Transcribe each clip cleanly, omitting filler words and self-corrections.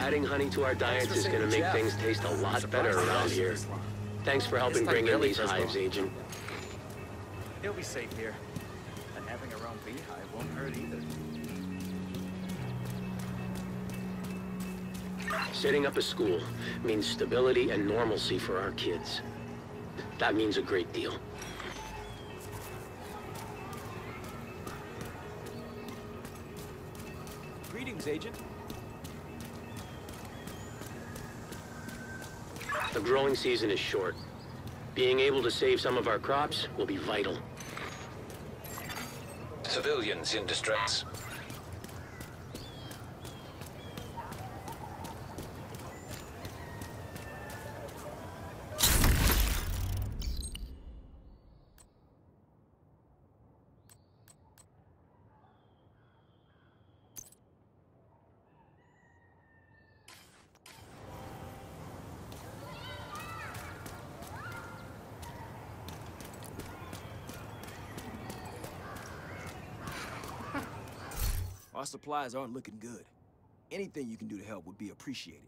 Adding honey to our diets is going to make things taste a lot better around here. Thanks for helping bring in these hives, Agent. He'll be safe here. And having our own beehive won't hurt either. Setting up a school means stability and normalcy for our kids. That means a great deal. Greetings, Agent. The growing season is short. Being able to save some of our crops will be vital. Civilians in distress. Our supplies aren't looking good. Anything you can do to help would be appreciated.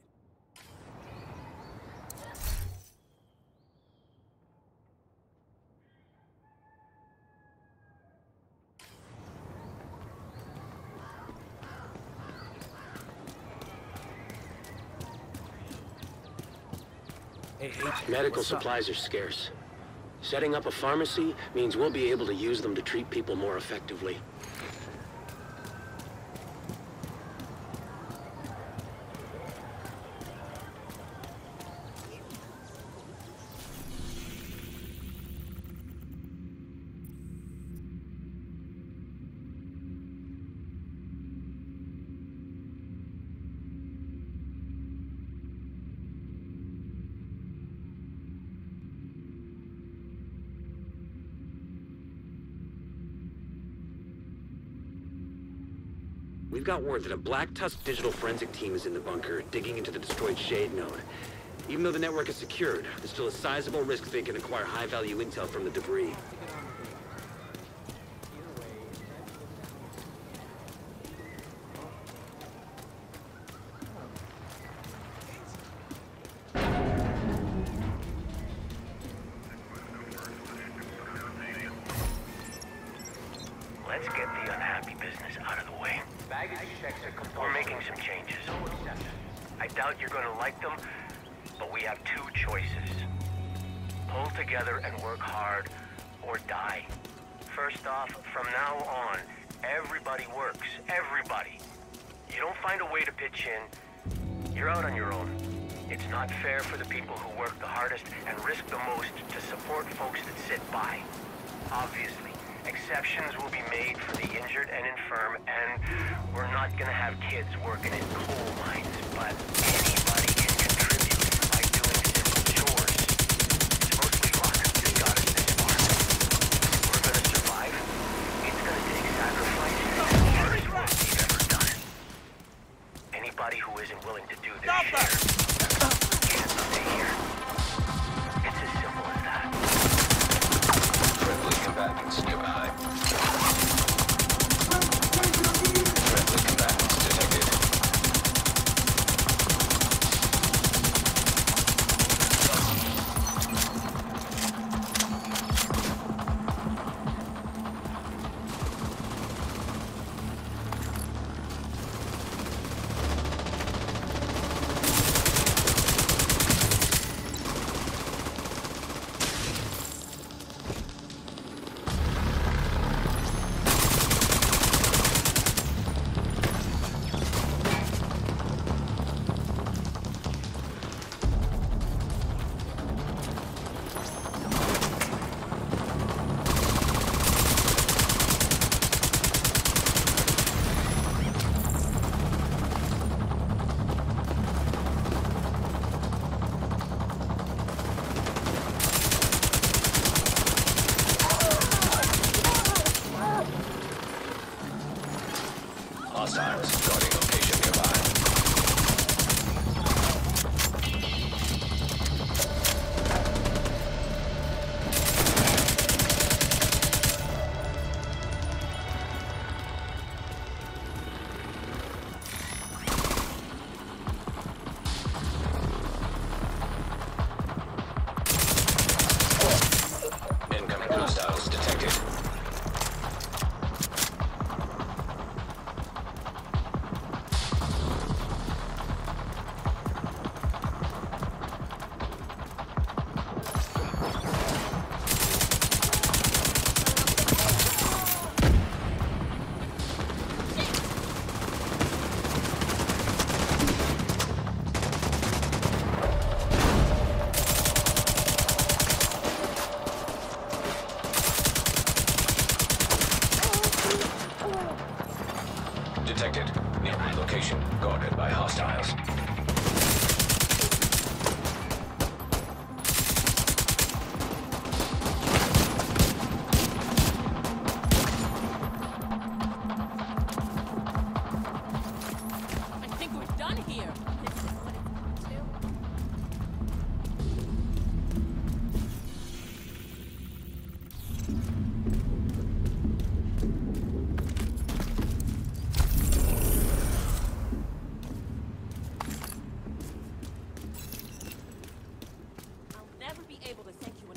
Hey, Agent. Medical supplies are scarce. Setting up a pharmacy means we'll be able to use them to treat people more effectively. We've got word that a Black Tusk digital forensic team is in the bunker, digging into the destroyed Shade node. Even though the network is secured, there's still a sizable risk they can acquire high-value intel from the debris. Let's get the unhappy business out of the way. We're making some changes. I doubt you're going to like them, but we have two choices. Pull together and work hard, or die. First off, from now on, everybody works. Everybody. You don't find a way to pitch in, you're out on your own. It's not fair for the people who work the hardest and risk the most to support folks that sit by. Obviously, exceptions will be made for the injured and infirm, and we're not gonna have kids working in coal mines, but anybody can contribute by doing simple chores. It's mostly luck that got us this far. If we're gonna survive, it's gonna take sacrifice and the hardest work we've ever done. Anybody who isn't willing to do their share can't stay here. It's as simple as that. Friendly combatants nearby. Friendly combatants detected.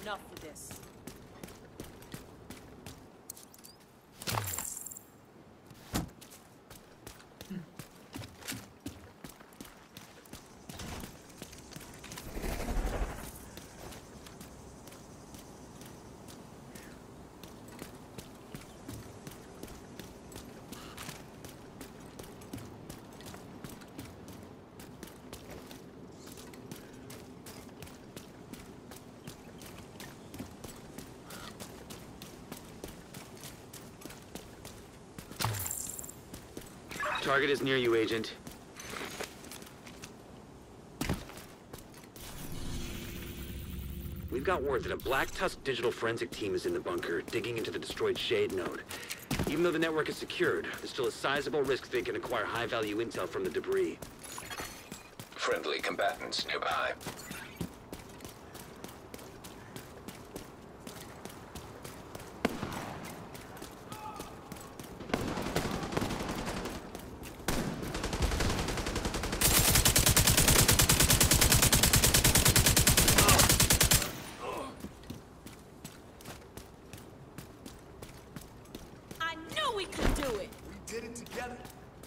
enough of this. Target is near you, Agent. We've got word that a Black Tusk digital forensic team is in the bunker, digging into the destroyed Shade node. Even though the network is secured, there's still a sizable risk they can acquire high-value intel from the debris. Friendly combatants nearby. I knew we could do it! We did it together.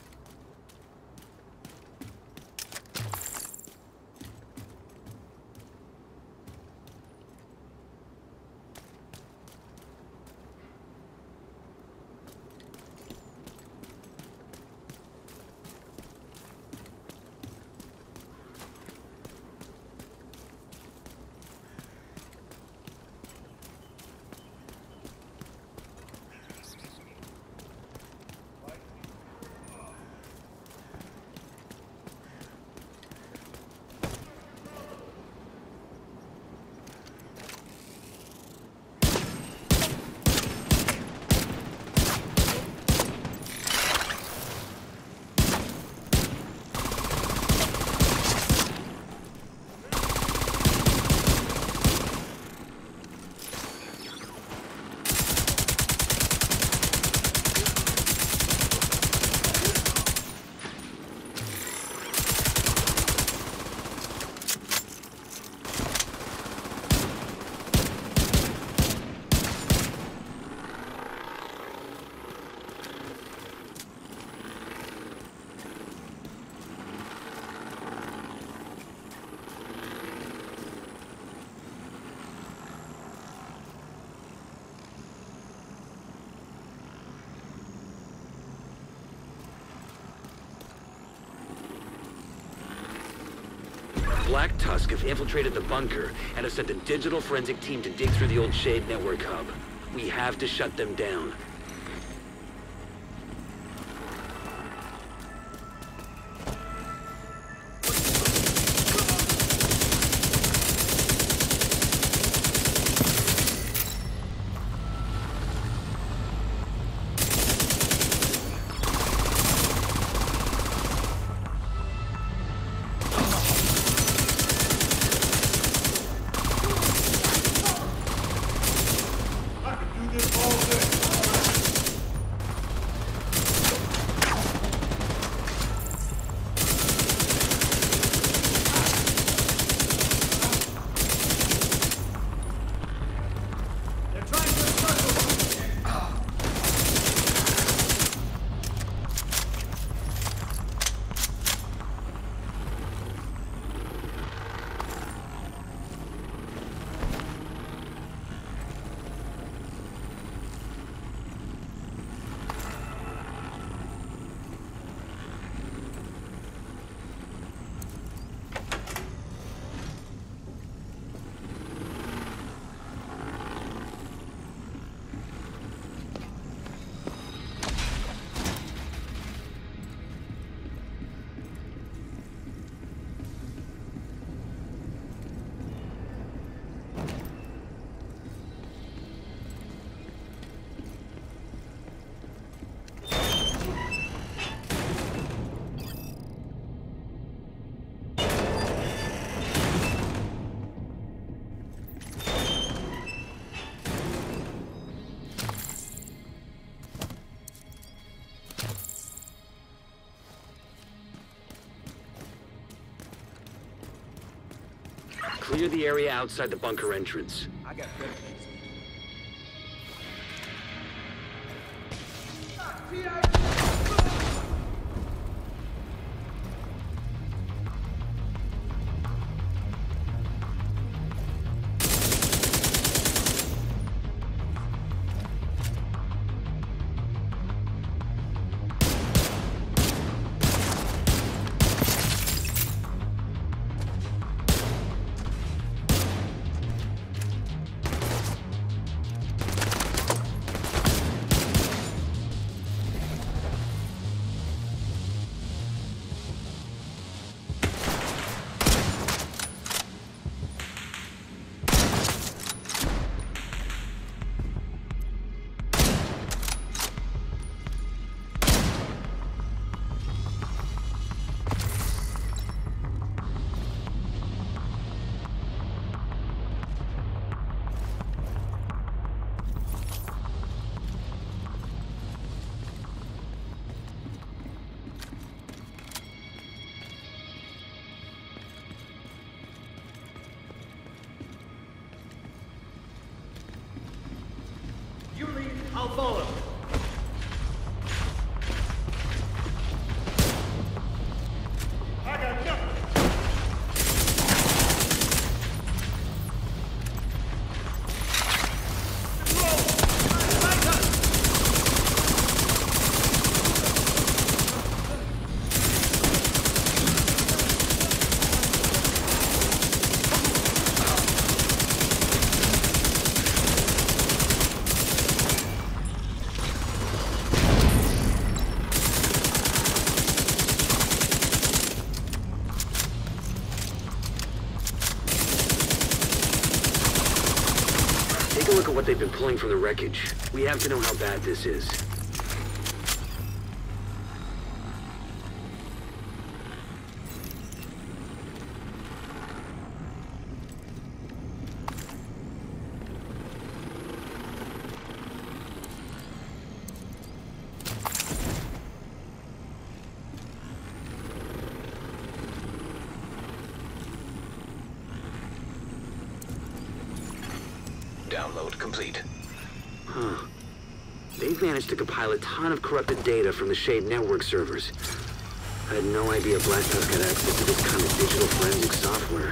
Black Tusk have infiltrated the bunker and have sent a digital forensic team to dig through the old Shade network hub. We have to shut them down. Clear the area outside the bunker entrance. I got better things to do. I'll follow. I got nothing. Take a look at what they've been pulling from the wreckage. We have to know how bad this is. Download complete. Huh. They've managed to compile a ton of corrupted data from the Shade network servers. I had no idea Black Tusk had access to this kind of digital forensic software.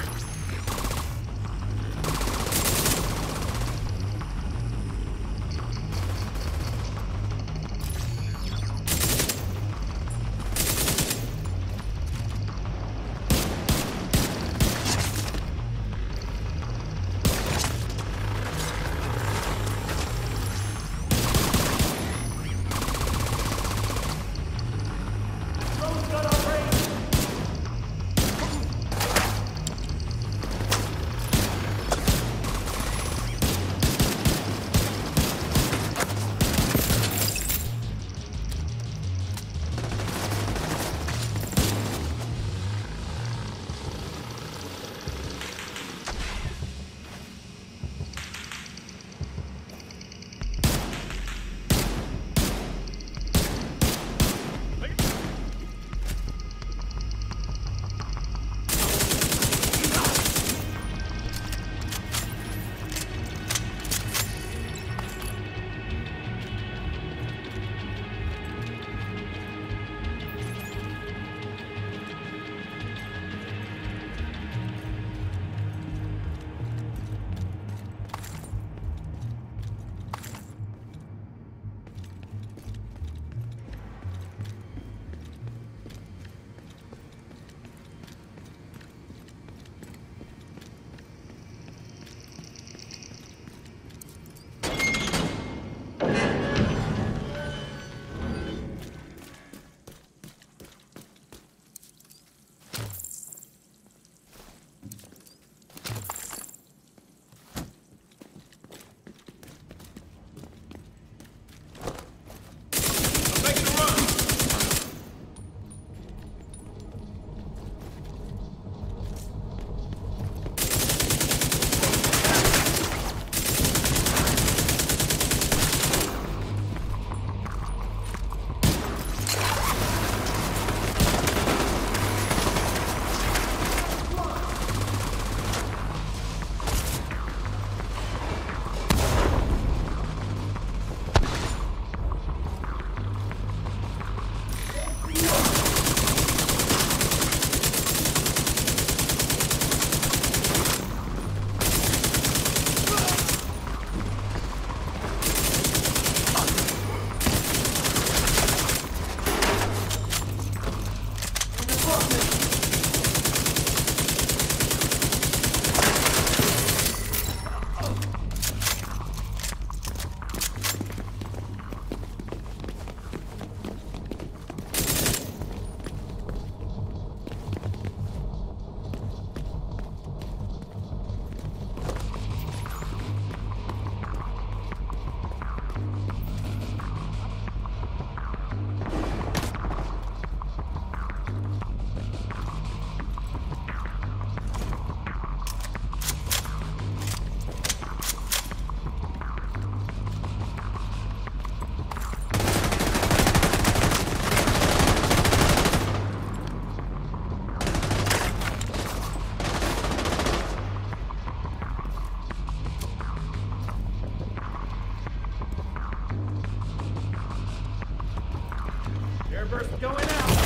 Airburst going out!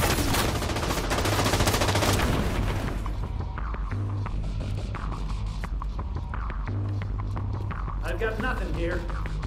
I've got nothing here.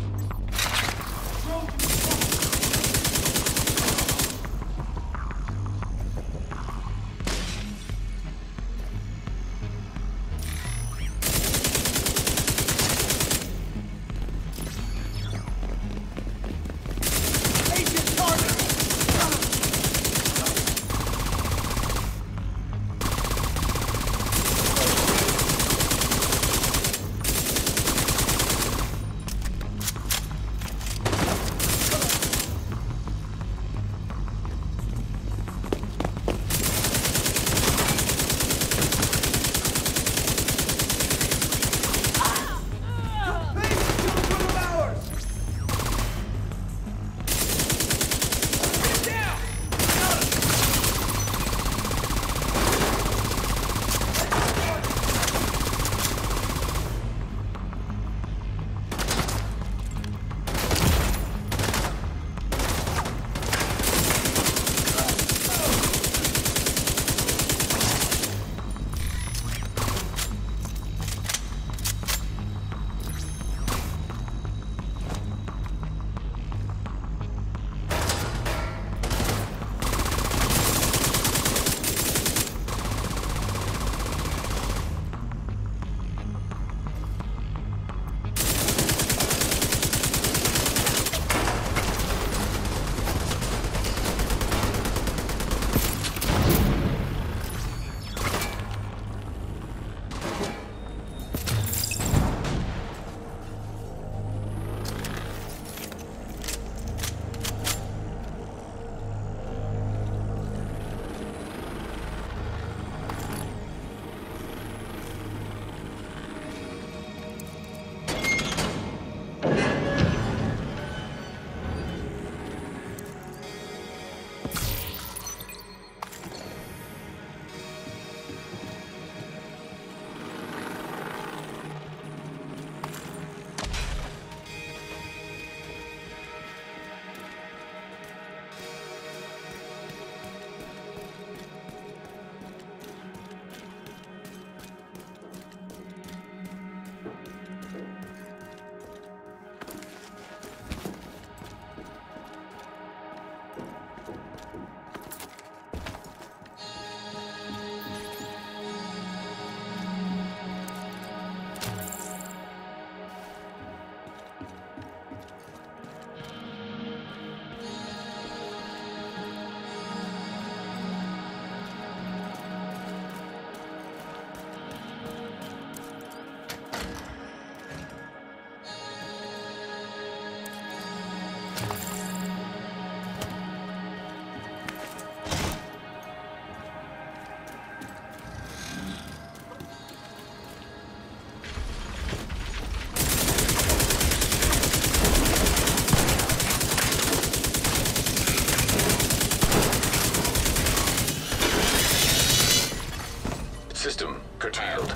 System curtailed.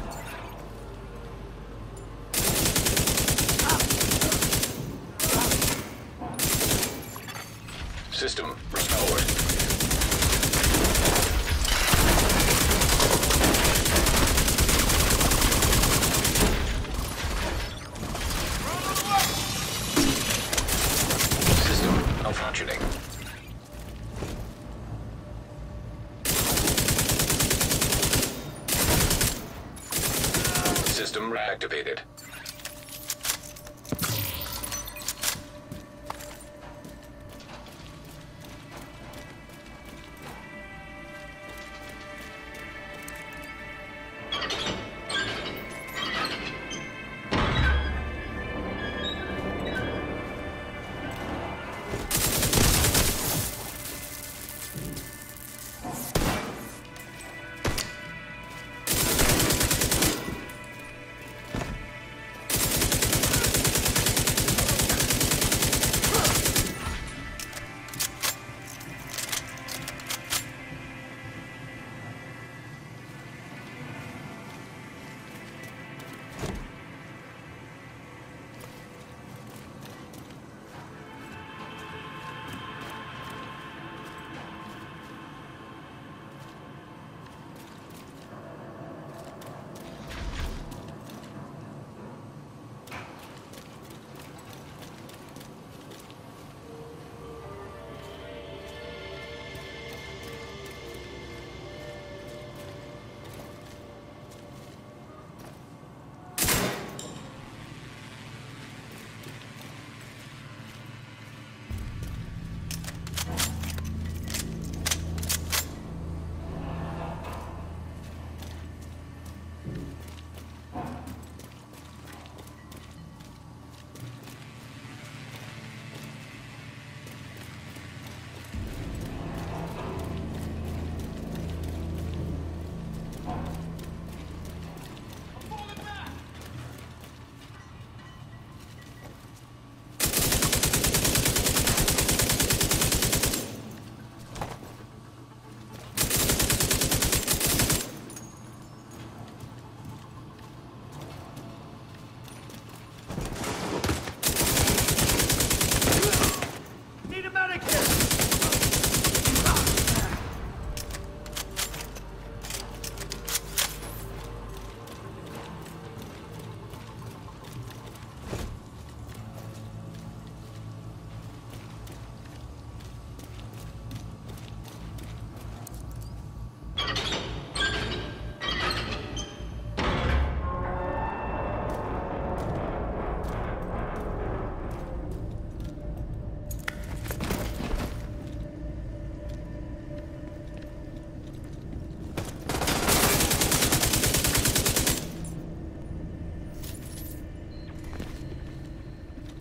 System restored. System malfunctioning. System reactivated.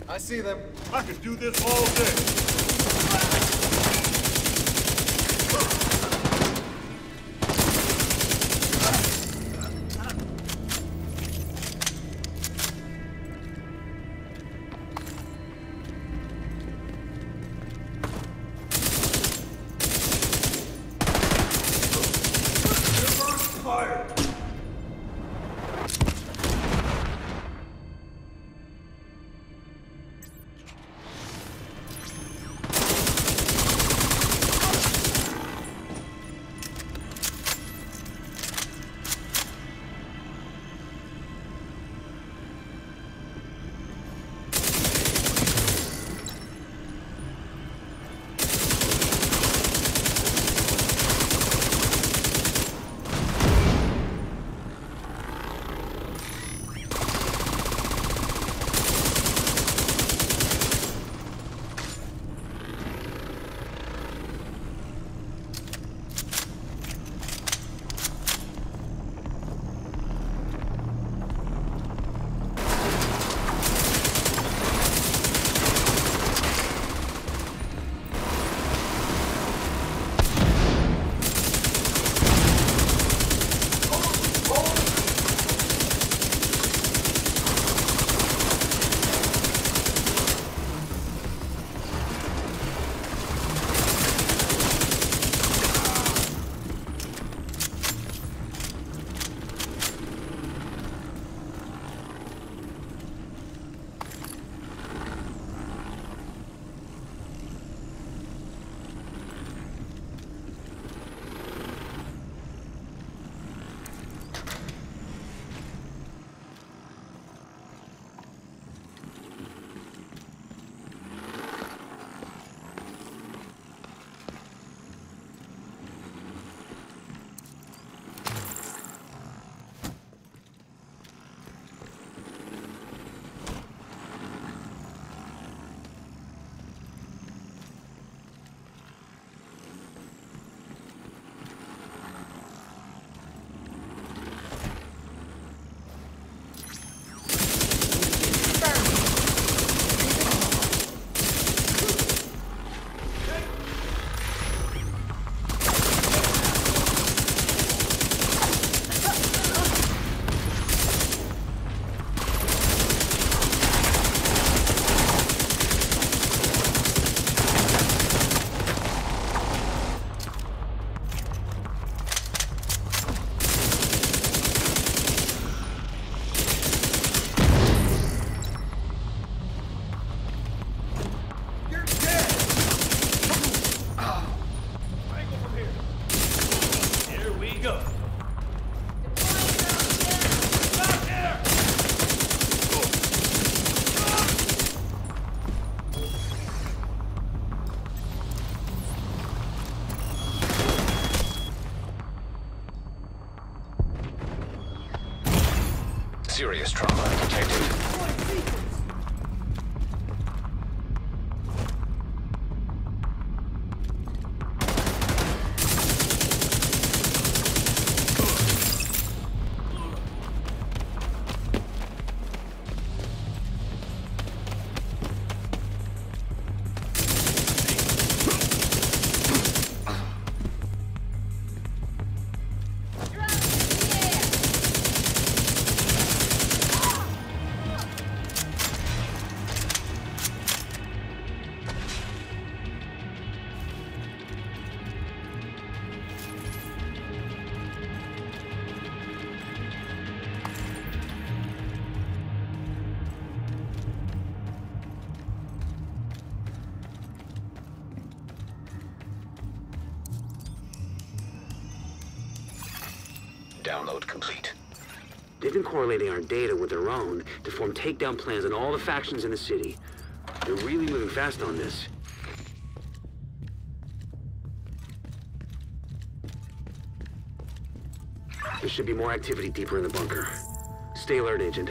I see them. I could do this all day. Fire! Serious trauma detected. Download complete. They've been correlating our data with their own to form takedown plans on all the factions in the city. They're really moving fast on this. There should be more activity deeper in the bunker. Stay alert, Agent.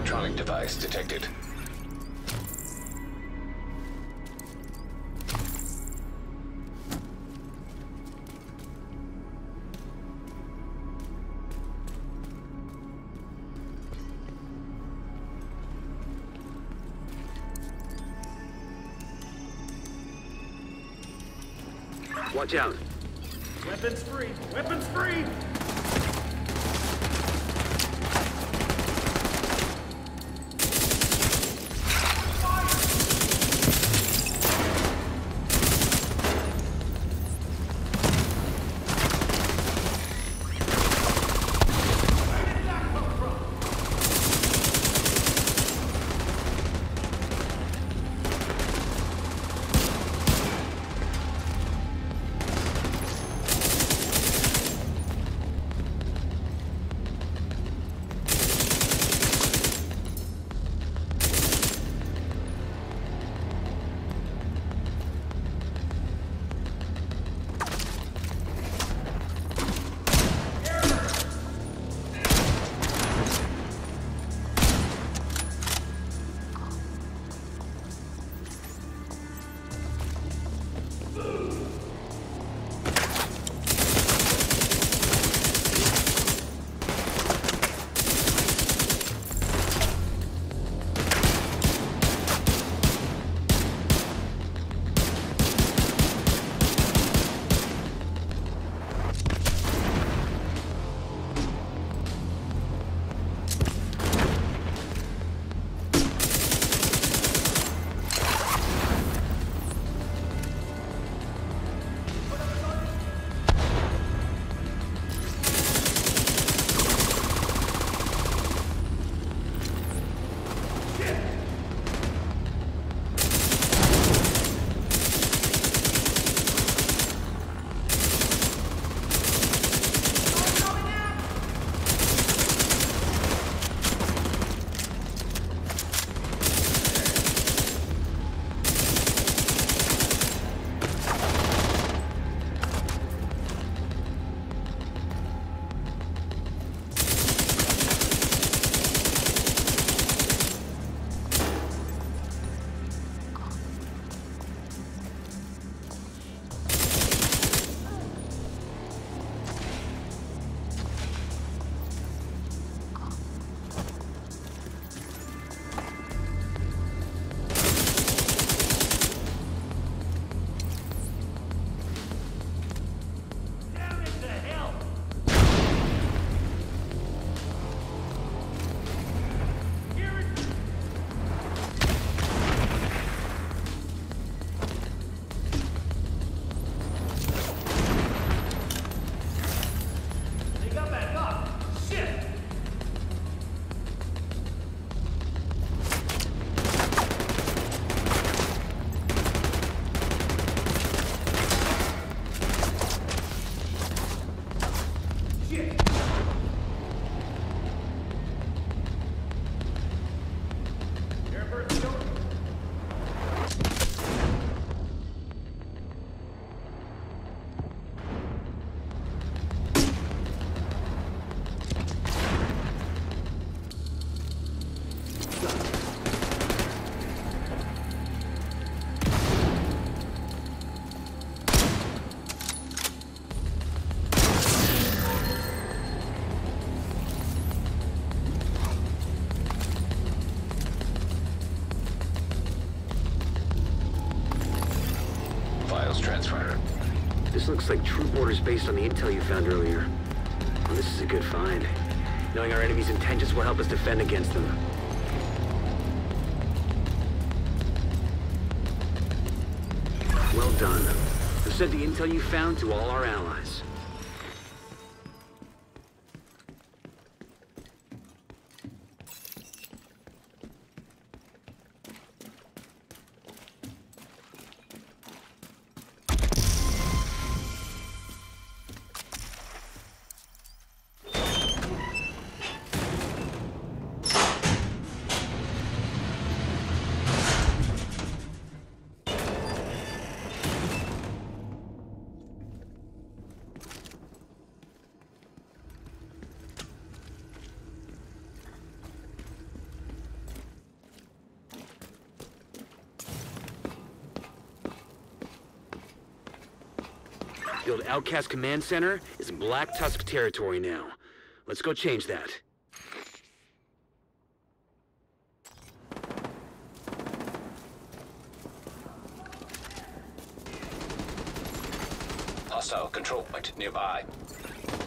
electronic device detected. Watch out. Weapons free! Weapons free! Transfer. This looks like true borders based on the intel you found earlier. Well, this is a good find. Knowing our enemy's intentions will help us defend against them. Well done. We've sent the intel you found to all our allies. Battlefield Outcast Command Center is Black Tusk territory now. Let's go change that. Hostile control point nearby.